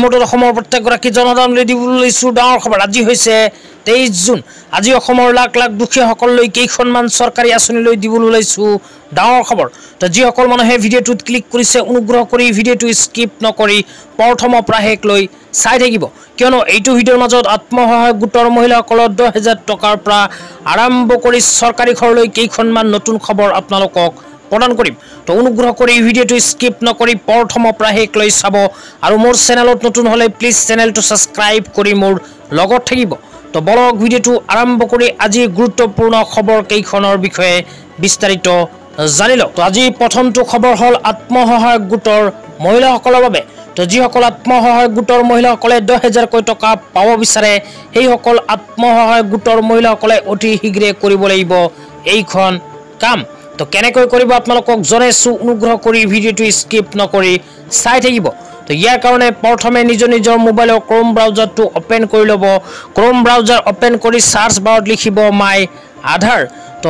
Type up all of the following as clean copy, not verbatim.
মুহূৰ্তত অসমৰ প্ৰত্যেকগৰাকী জনসাধাৰণলৈ দিবলৈ লৈছোঁ ডাঙৰ খবৰ। আজি হৈছে 23 জুন। আজি অসমৰ লাখ লাখ দুখীয়াসকললৈ কেইখনমান চৰকাৰী আঁচনিলৈ দিবলৈ লৈছোঁ ডাঙৰ খবৰ। তো যিসকল মানুহে ভিডিঅ'টোত ক্লিক কৰিছে অনুগ্ৰহ কৰি ভিডিঅ'টো স্কিপ নকৰি প্ৰথমৰ পৰা শেষলৈ চাই থাকিব, কিয়নো এইটো ভিডিঅ'ৰ মাজত আত্মসহায়ক গোটৰ মহিলাসকলৰ 10,000 টকাৰ পৰা আৰম্ভ কৰি চৰকাৰী ঘৰলৈ কেইখনমান নতুন খবৰ আপোনালোকক প্ৰদান কৰিম। তো অনুগ্ৰহ কৰি ভিডিঅ'টো স্কিপ নকৰি প্ৰথমৰ পৰা শেষলৈ চাব আৰু মোৰ চেনেলত নতুন হ'লে প্লিজ চেনেলটো ছাবস্ক্ৰাইব কৰি মোৰ লগত থাকিব। তো বলক ভিডিঅ'টো আৰম্ভ কৰি আজি গুৰুত্বপূৰ্ণ খবৰ কেইখনৰ বিষয়ে বিস্তাৰিত জানি লওক। তো আজি প্ৰথমটো খবৰ হ'ল আত্মসহায়ক গোটৰ মহিলাসকলৰ বাবে। তো যিসকল আত্মসহায়ক গোটৰ মহিলাসকলে 10,000কৈ টকা পাব বিচাৰে সেইসকল আত্মসহায়ক গোটৰ মহিলাসকলে অতি শীঘ্ৰে কৰিব লাগিব এইখন কাম। তো কেনেকৈ কৰিব আপোনালোকক জনাইছোঁ, অনুগ্ৰহ কৰি ভিডিঅ'টো স্কিপ নকৰি চাই থাকিব। তো ইয়াৰ কাৰণে প্ৰথমে নিজৰ মোবাইলৰ ক্ৰোম ব্ৰাউজাৰটো অপেন কৰি ল'ব। ক্ৰোম ব্ৰাউজাৰ অপেন কৰি সাৰ্চ বাৰত লিখিব মাই আধাৰ। তো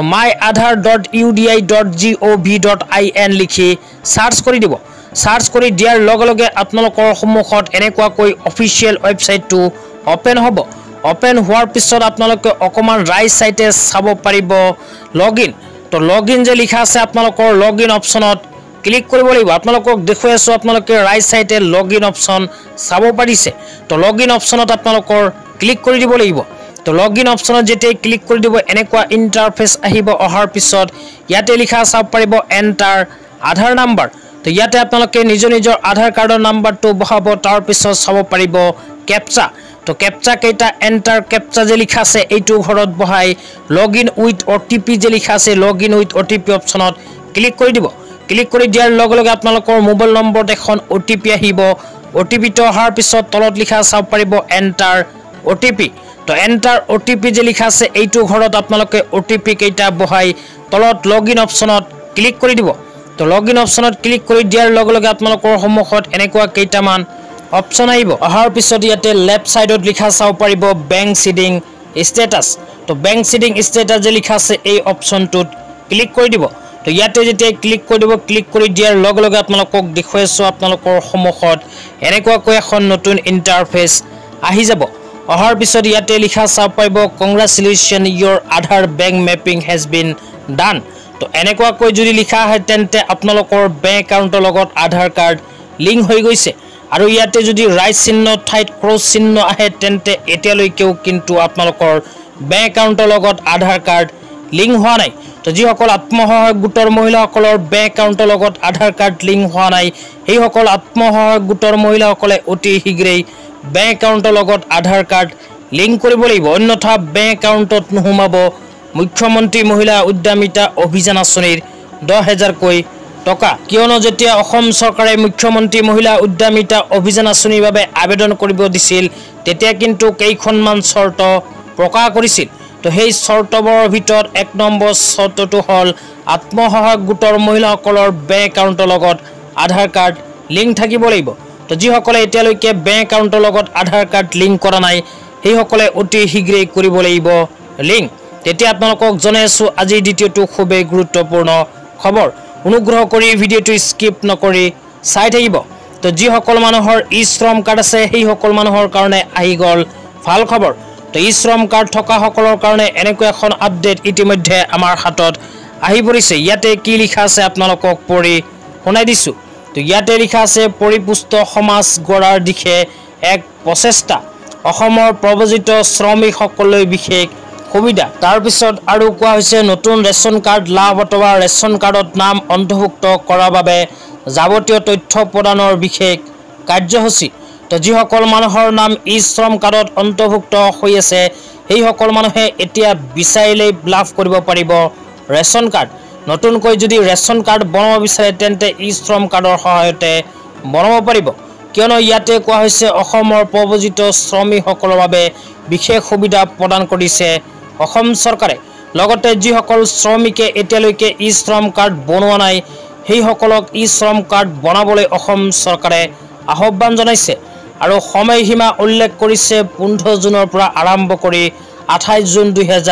myAadhar.udi.gov.in লিখি সাৰ্চ কৰি দিব। সাৰ্চ কৰি দিয়াৰ লগে লগে আপোনালোকৰ সন্মুখত এনেকুৱাকৈ অফিচিয়েল ৱেবছাইটটো অপেন হ'ব। অপেন হোৱাৰ পিছত আপোনালোকে অকণমান ৰাইট সাইডে চাব পাৰিব লগইন। তো লগইন যে লিখা আছে আপোনালোকৰ লগইন অপশ্যনত ক্লিক কৰিব লাগিব। আপোনালোকক দেখুৱাই আছোঁ, আপোনালোকে ৰাইট সাইডে লগইন অপশ্যন চাব পাৰিছে। তো লগইন অপশ্যনত আপোনালোকৰ ক্লিক কৰি দিব লাগিব। তো লগইন অপশ্যনত যেতিয়া ক্লিক কৰি দিব এনেকুৱা ইণ্টাৰফেচ আহিব। অহাৰ পিছত ইয়াতে লিখা চাব পাৰিব এণ্টাৰ আধাৰ নাম্বাৰ। তো ইয়াতে আপোনালোকে নিজৰ আধাৰ কাৰ্ডৰ নাম্বাৰটো বহাব। তাৰপিছত চাব পাৰিব কেপচা। তো কেপচা কেইটা এণ্টাৰ কেপচা যে লিখা আছে এইটো ঘৰত বহাই লগইন উইথ OTP যে লিখা আছে লগইন উইথ OTP অপশ্যনত ক্লিক কৰি দিব। ক্লিক কৰি দিয়াৰ লগে লগে আপোনালোকৰ মোবাইল নম্বৰত এখন OTP আহিব। OTPটো অহাৰ পিছত তলত লিখা চাব পাৰিব এণ্টাৰ OTP। তো এণ্টাৰ OTP যে লিখা আছে এইটো ঘৰত আপোনালোকে OTP কেইটা বহাই তলত লগইন অপশ্যনত ক্লিক কৰি দিব। তো লগইন অপশ্যনত ক্লিক কৰি দিয়াৰ লগে লগে আপোনালোকৰ সন্মুখত এনেকুৱা কেইটামান অপশ্যন আহিব। অহাৰ পিছত ইয়াতে লেফ্ট ছাইডত লিখা চাব পাৰিব বেংক সিডিং ষ্টেটাছ। তো বেংক সিডিং ষ্টেটাছ যে লিখা আছে এই অপশ্যনটোত ক্লিক কৰি দিব। তো ইয়াতে যেতিয়া ক্লিক কৰি দিব, ক্লিক কৰি দিয়াৰ লগে লগে আপোনালোকক দেখুৱাইছোঁ আপোনালোকৰ সন্মুখত এনেকুৱাকৈ এখন নতুন ইণ্টাৰফেচ আহি যাব। অহাৰ পিছত ইয়াতে লিখা চাব পাৰিব congratulation your Aadhaar bank mapping has been done. তো এনেকুৱাকৈ যদি লিখা আহে তেন্তে আপোনালোকৰ বেংক একাউণ্টৰ লগত আধাৰ কাৰ্ড লিংক হৈ গৈছে। আৰু ইয়াতে যদি ৰাইট চিহ্ন ঠাইত ক্ৰছ চিহ্ন আহে তেন্তে এতিয়ালৈকেও কিন্তু আপোনালোকৰ বেংক একাউণ্টৰ লগত আধাৰ কাৰ্ড লিংক হোৱা নাই। তো যিসকল আত্মসহায়ক গোটৰ মহিলাসকলৰ বেংক একাউণ্টৰ লগত আধাৰ কাৰ্ড লিংক হোৱা নাই সেইসকল আত্মসহায়ক গোটৰ মহিলাসকলে অতি শীঘ্ৰেই বেংক একাউণ্টৰ লগত আধাৰ কাৰ্ড লিংক কৰিব লাগিব, অন্যথা বেংক একাউণ্টত নোসোমাব মুখ্যমন্ত্ৰী মহিলা উদ্যমিতা অভিযান আঁচনিৰ 10,000কৈ টকা। কিয়নো যেতিয়া অসম চৰকাৰে মুখ্যমন্ত্ৰী মহিলা উদ্যমিতা অভিযান আঁচনিৰ বাবে আবেদন কৰিব দিছিল তেতিয়া কিন্তু কেইখনমান চৰ্ত প্ৰকাশ কৰিছিল। তো সেই চৰ্তবোৰৰ ভিতৰত 1 নম্বৰ চৰ্তটো হ'ল আত্মসহায়ক গোটৰ মহিলাসকলৰ বেংক একাউণ্টৰ লগত আধাৰ কাৰ্ড লিংক থাকিব লাগিব। তো যিসকলে এতিয়ালৈকে বেংক একাউণ্টৰ লগত আধাৰ কাৰ্ড লিংক কৰা নাই সেইসকলে অতি শীঘ্ৰেই কৰিব লাগিব লিংক। তেতিয়া আপোনালোকক জনাইছোঁ আজিৰ দ্বিতীয়টো খুবেই গুৰুত্বপূৰ্ণ খবৰ। অনুগ্ৰহ কৰি ভিডিঅ'টো স্কিপ নকৰি চাই থাকিব। তো যিসকল মানুহৰ শ্ৰম কাৰ্ড আছে সেইসকল মানুহৰ কাৰণে আহি গ'ল ভাল খবৰ। তো শ্ৰম কাৰ্ড থকা সকলৰ কাৰণে এনেকুৱা এখন আপডেট ইতিমধ্যে আমাৰ হাতত আহি পৰিছে। ইয়াতে কি লিখা আছে আপোনালোকক পঢ়ি শুনাই দিছোঁ। তো ইয়াতে লিখা আছে পৰিপুষ্ট সমাজ গঢ়াৰ দিশে এক প্ৰচেষ্টা, অসমৰ প্ৰব্ৰজিত শ্ৰমিকসকললৈ বিশেষ সুবিধা। তাৰপিছত আৰু কোৱা হৈছে নতুন ৰেচন কাৰ্ড লাভ অথবা ৰেচন কাৰ্ডত নাম অন্তৰ্ভুক্ত কৰাৰ বাবে যাৱতীয় তথ্য প্ৰদানৰ বিশেষ কাৰ্যসূচী। তো যিসকল মানুহৰ নাম শ্ৰম কাৰ্ডত অন্তৰ্ভুক্ত হৈ আছে সেইসকল মানুহে এতিয়া বিচাৰিলেই লাভ কৰিব পাৰিব ৰেচন কাৰ্ড। নতুনকৈ যদি ৰেচন কাৰ্ড বনাব বিচাৰে তেন্তে শ্ৰম কাৰ্ডৰ সহায়তে বনাব পাৰিব, কিয়নো ইয়াতে কোৱা হৈছে অসমৰ প্ৰব্ৰজিত শ্ৰমিকসকলৰ বাবে বিশেষ সুবিধা প্ৰদান কৰিছে অসম চৰকাৰে। লগতে যিসকল শ্ৰমিকে এতিয়ালৈকে শ্ৰম কাৰ্ড বনোৱা নাই সেইসকলক শ্ৰম কাৰ্ড বনাবলৈ অসম চৰকাৰে আহ্বান জনাইছে আৰু সময়সীমা উল্লেখ কৰিছে 15 জুনৰ পৰা আৰম্ভ কৰি 28 জুন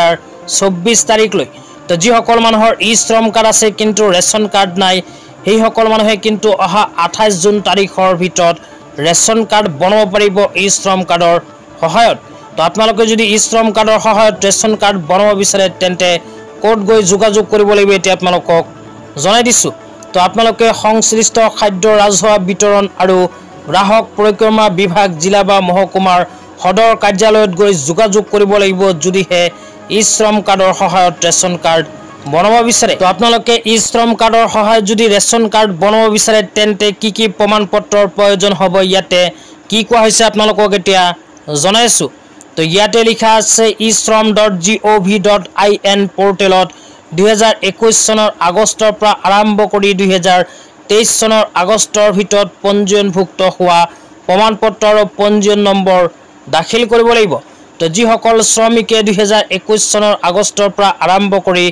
2024 তাৰিখলৈ। তো যিসকল মানুহৰ শ্ৰম কাৰ্ড আছে কিন্তু ৰেচন কাৰ্ড নাই সেইসকল মানুহে কিন্তু অহা 28 জুন তাৰিখৰ ভিতৰত ৰেচন কাৰ্ড বনাব পাৰিব ই শ্ৰম কাৰ্ডৰ সহায়ত। তো আপোনালোকে যদি ই শ্ৰম কাৰ্ডৰ সহায়ত ৰেচন কাৰ্ড বনাব বিচাৰে তেন্তে ক'ত গৈ যোগাযোগ কৰিব লাগিব এতিয়া আপোনালোকক জনাই দিছোঁ। তো আপোনালোকে সংশ্লিষ্ট খাদ্য ৰাজহুৱা বিতৰণ আৰু গ্ৰাহক পৰিক্ৰমা বিভাগ জিলা বা মহকুমাৰ সদৰ কাৰ্যালয়ত গৈ যোগাযোগ কৰিব লাগিব যদিহে ই শ্ৰম কাৰ্ডৰ সহায়ত ৰেচন কাৰ্ড বনাব বিচাৰে। তো আপোনালোকে ই শ্ৰম কাৰ্ডৰ সহায়ত যদি ৰেচন কাৰ্ড বনাব বিচাৰে তেন্তে কি প্ৰমাণ পত্ৰৰ প্ৰয়োজন হ'ব ইয়াতে কি কোৱা হৈছে আপোনালোকক এতিয়া জনাইছোঁ। তো ইয়াতে লিখা আছে e-shram.gov.in পৰ্টেলত 2021 চনৰ আগষ্টৰ পৰা আৰম্ভ কৰি 2023 চনৰ আগষ্টৰ ভিতৰত পঞ্জীয়নভুক্ত হোৱা প্ৰমাণ পত্ৰ আৰু পঞ্জীয়ন নম্বৰ দাখিল কৰিব লাগিব। তো যিসকল শ্ৰমিকে 2021 চনৰ আগষ্টৰ পৰা আৰম্ভ কৰি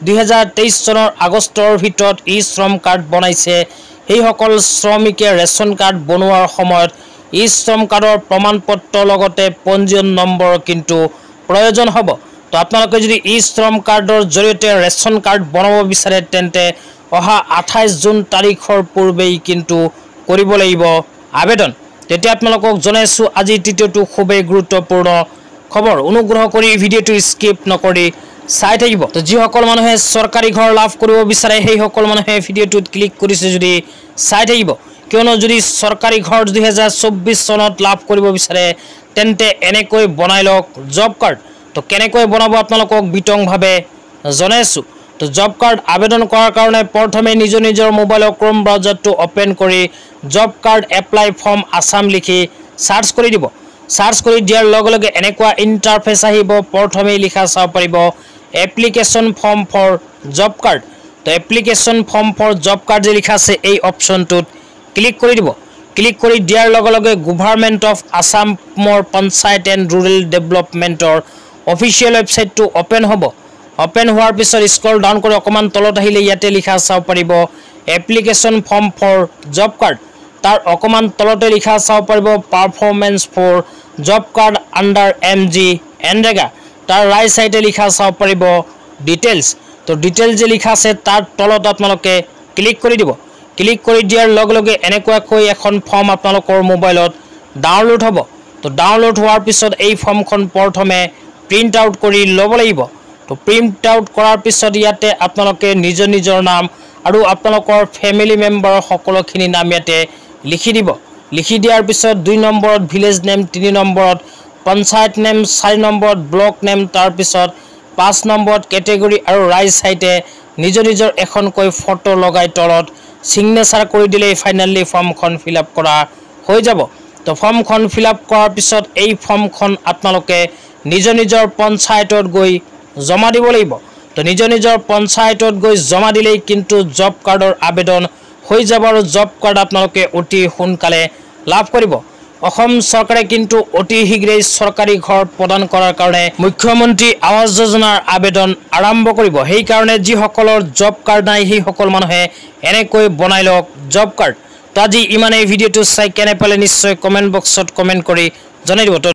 2023 চনৰ আগষ্টৰ ভিতৰত ই শ্ৰম কাৰ্ড বনাইছে সেইসকল শ্ৰমিকে ৰেচন কাৰ্ড বনোৱাৰ সময়ত ই শ্ৰম কাৰ্ডৰ প্ৰমাণ পত্ৰৰ লগতে পঞ্জীয়ন নম্বৰ কিন্তু প্ৰয়োজন হ'ব। তো আপোনালোকে যদি ই শ্ৰম কাৰ্ডৰ জৰিয়তে ৰেচন কাৰ্ড বনাব বিচাৰে তেন্তে অহা 28 জুন তাৰিখৰ পূৰ্বেই কিন্তু কৰিব লাগিব আবেদন। তেতিয়া আপোনালোকক জনাইছোঁ আজি তৃতীয়টো খুবেই গুৰুত্বপূৰ্ণ খবৰ। অনুগ্ৰহ কৰি ভিডিঅ'টো স্কিপ নকৰি চাই থাকিব। তো যিসকল মানুহে চৰকাৰী ঘৰ লাভ কৰিব বিচাৰে সেইসকল মানুহে ভিডিঅ'টোত ক্লিক কৰিছে যদি চাই থাকিব, কিয়নো যদি চৰকাৰী ঘৰ 2024 চনত লাভ কৰিব বিচাৰে তেন্তে এনেকৈ বনাই লওক জব কাৰ্ড। তো কেনেকৈ বনাব আপোনালোকক বিতংভাৱে জনাইছোঁ। তো জব কাৰ্ড আবেদন কৰাৰ কাৰণে প্ৰথমে নিজৰ মোবাইলৰ ক্ৰোম ব্ৰাউজাৰটো অপেন কৰি job card apply form Assam লিখি সাৰ্চ কৰি দিব। সাৰ্চ কৰি দিয়াৰ লগে লগে এনেকুৱা ইণ্টাৰফেচ আহিব। প্ৰথমে লিখা চাব পাৰিব application form for job card. তো application form for job card যে লিখা আছে এই অপশ্যনটোত ক্লিক কৰি দিব। ক্লিক কৰি দিয়াৰ লগে লগে গভৰ্ণমেণ্ট অফ আছামৰ পঞ্চায়ত এণ্ড ৰুৰেল ডেভেলপমেণ্টৰ অফিচিয়েল ৱেবছাইটটো অপেন হ'ব। অপেন হোৱাৰ পিছত স্ক্ৰল ডাউন কৰি অকণমান তলত আহিলে ইয়াতে লিখা চাব পাৰিব application form for job card. তাৰ অকণমান তলতে লিখা চাব পাৰিব performance for job card under MG NREGA. তাৰ ৰাইট চাইডে লিখা চাব পাৰিব ডিটেইলছ। তো ডিটেইলছ যে লিখা আছে তাৰ তলত আপোনালোকে ক্লিক কৰি দিব। ক্লিক কৰি দিয়াৰ লগে লগে এনেকুৱাকৈ এখন ফৰ্ম আপোনালোকৰ মোবাইলত ডাউনলোড হ'ব। তো ডাউনলোড হোৱাৰ পিছত এই ফৰ্মখন প্ৰথমে প্ৰিণ্ট আউট কৰি ল'ব লাগিব। তো প্ৰিণ্ট আউট কৰাৰ পিছত ইয়াতে আপোনালোকে নিজৰ নাম আৰু আপোনালোকৰ ফেমিলি মেম্বাৰৰ সকলোখিনি নাম ইয়াতে লিখি দিব। লিখি দিয়াৰ পিছত 2 নম্বৰত ভিলেজ নেম, 3 নম্বৰত পঞ্চায়ত নেম, 4 নম্বৰত ব্লক নেম, তাৰপিছত 5 নম্বৰত কেটেগৰী আৰু ৰাইট চাইডে নিজৰ এখনকৈ ফটো লগাই তলত সিগনেচাৰ কৰি দিলেই ফাইনেলি ফৰ্মখন ফিল আপ কৰা হৈ যাব। তো ফৰ্মখন ফিল আপ কৰাৰ পিছত এই ফৰ্মখন আপোনালোকে নিজৰ পঞ্চায়তত গৈ জমা দিব লাগিব। তো নিজৰ পঞ্চায়তত গৈ জমা দিলেই কিন্তু জব কাৰ্ডৰ আবেদন হৈ যাব আৰু জব কাৰ্ড আপোনালোকে অতি সোনকালে লাভ কৰিব। অসম চৰকাৰে কিন্তু অতি শীঘ্ৰেই চৰকাৰী ঘৰ প্ৰদান কৰাৰ কাৰণে মুখ্যমন্ত্ৰী আৱাস যোজনাৰ আবেদন আৰম্ভ কৰিব। সেইকাৰণে যিসকলৰ জব কাৰ্ড নাই সেইসকল মানুহে এনেকৈ বনাই লওক জব কাৰ্ড। তো আজি ইমানেই। ভিডিঅ'টো চাই কেনে পালে নিশ্চয় কমেণ্ট বক্সত কমেণ্ট কৰি জনাই দিব।